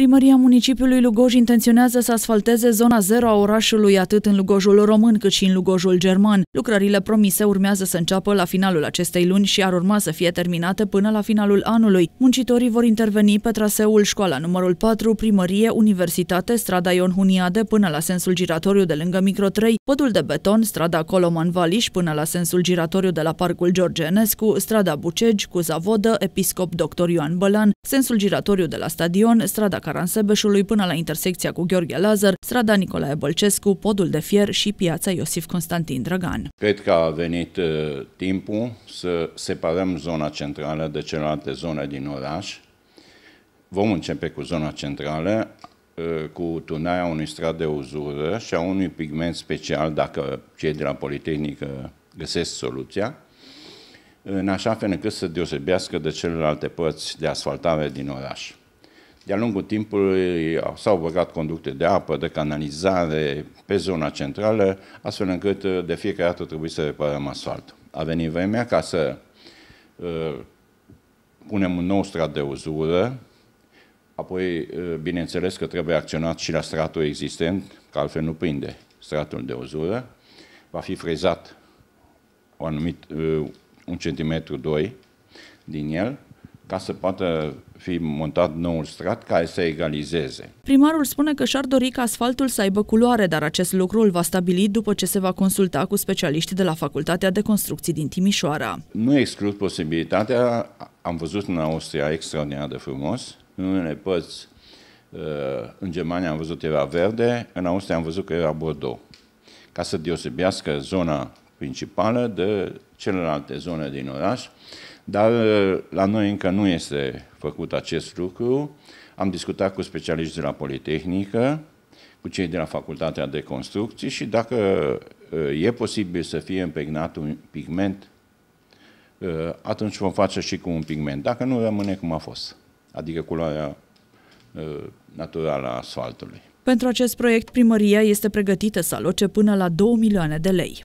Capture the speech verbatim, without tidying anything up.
Primăria municipiului Lugoj intenționează să asfalteze zona zero a orașului atât în Lugojul român cât și în Lugojul german. Lucrările promise urmează să înceapă la finalul acestei luni și ar urma să fie terminate până la finalul anului. Muncitorii vor interveni pe traseul școala numărul patru, primărie, universitate, strada Ion Huniade până la sensul giratoriu de lângă Micro trei, podul de beton, strada Coloman Valiș până la sensul giratoriu de la Parcul George Enescu, strada Bucegi, Cuza Vodă, Episcop doctor Ioan Bălan, sensul giratoriu de la stadion, strada Caransebeșului până la intersecția cu Gheorghe Lazar, strada Nicolae Bălcescu, podul de fier și piața Iosif Constantin Drăgan. Cred că a venit uh, timpul să separăm zona centrală de celelalte zone din oraș. Vom începe cu zona centrală, uh, cu turnarea unui strat de uzură și a unui pigment special, dacă cei de la Politehnică găsesc soluția, în așa fel încât să deosebească de celelalte părți de asfaltare din oraș. De-a lungul timpului s-au băgat conducte de apă, de canalizare pe zona centrală, astfel încât de fiecare dată trebuie să reparăm asfaltul. A venit vremea ca să uh, punem un nou strat de uzură, apoi, uh, bineînțeles că trebuie acționat și la stratul existent, că altfel nu prinde stratul de uzură. Va fi frezat o anumit, uh, un centimetru, doi din el, ca să poată fi montat noul strat care să egalizeze. Primarul spune că și-ar dori ca asfaltul să aibă culoare, dar acest lucru îl va stabili după ce se va consulta cu specialiștii de la Facultatea de Construcții din Timișoara. Nu exclud posibilitatea, am văzut în Austria extraordinar de frumos, în unele părți, în Germania am văzut era verde, în Austria am văzut că era bordeaux, ca să deosebească zona principală de celelalte zone din oraș. Dar la noi încă nu este făcut acest lucru. Am discutat cu specialiști de la Politehnică, cu cei de la Facultatea de Construcții și dacă e posibil să fie impregnat un pigment, atunci vom face și cu un pigment. Dacă nu, rămâne cum a fost, adică culoarea naturală a asfaltului. Pentru acest proiect, primăria este pregătită să aloce până la două milioane de lei.